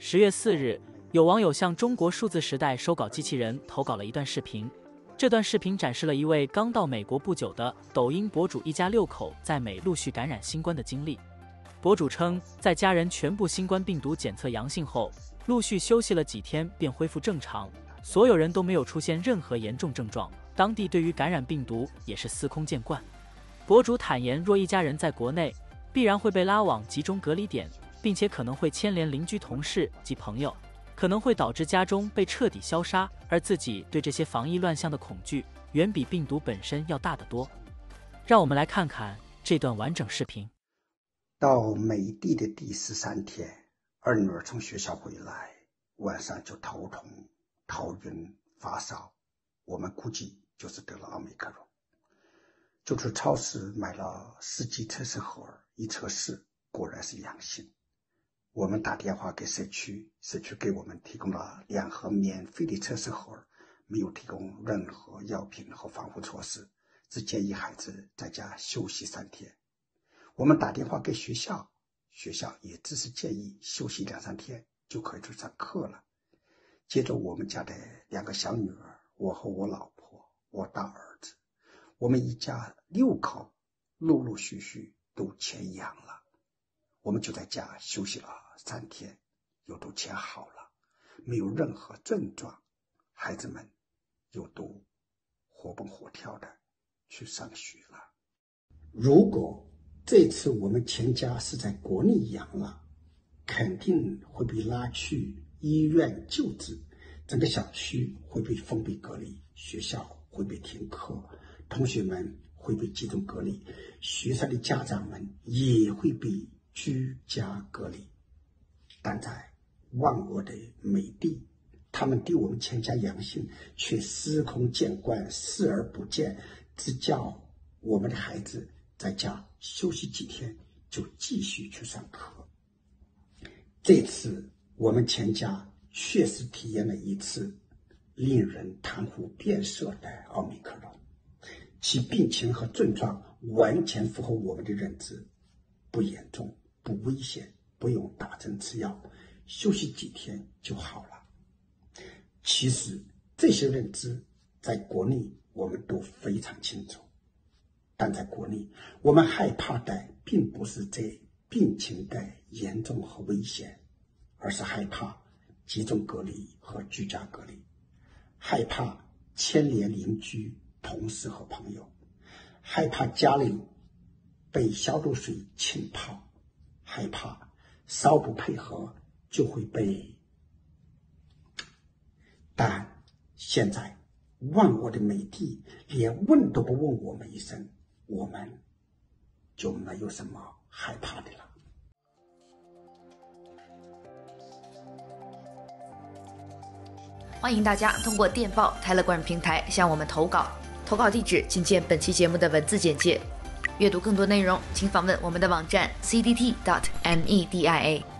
10月4日，有网友向中国数字时代收稿机器人投稿了一段视频。这段视频展示了一位刚到美国不久的抖音博主一家6口在美陆续感染新冠的经历。博主称，在家人全部新冠病毒检测阳性后，陆续休息了几天便恢复正常，所有人都没有出现任何严重症状。当地对于感染病毒也是司空见惯。博主坦言，若一家人在国内，必然会被拉往集中隔离点，并且可能会牵连邻居、同事及朋友，可能会导致家中被彻底消杀，而自己对这些防疫乱象的恐惧远比病毒本身要大得多。让我们来看看这段完整视频。 到美帝的第13天，二女儿从学校回来，晚上就头痛、头晕、发烧，我们估计就是得了奥密克戎。就去超市买了10剂测试盒，一测试果然是阳性。我们打电话给社区，社区给我们提供了2盒免费的测试盒，没有提供任何药品和防护措施，只建议孩子在家休息3天。我们打电话给学校，学校也只是建议休息2-3天就可以去上课了。接着我们家的2个小女儿，我和我老婆，我大儿子，我们一家6口陆陆续续都检阳了。我们就在家休息了3天，又都检好了，没有任何症状，孩子们又都活蹦活跳的去上学了。如果这次我们全家是在国内阳了，肯定会被拉去医院救治，整个小区会被封闭隔离，学校会被停课，同学们会被集中隔离，学生的家长们也会被居家隔离。但在万恶的美帝，他们对我们全家阳性却司空见惯，视而不见，只叫我们的孩子在家休息几天就继续去上课。这次我们全家确实体验了一次令人谈虎变色的奥密克戎，其病情和症状完全符合我们的认知，不严重，不危险，不用打针吃药，休息几天就好了。其实这些认知在国内我们都非常清楚，但在国内我们害怕的并不是这病情的严重和危险，而是害怕集中隔离和居家隔离，害怕牵连邻居、同事和朋友，害怕家里被消毒水浸泡，害怕稍不配合就会被。但现在万恶的美帝连问都不问我们一声，我们就没有什么害怕的了。 欢迎大家通过电报、Telegram 平台向我们投稿，投稿地址请见本期节目的文字简介。阅读更多内容，请访问我们的网站 cdt.media。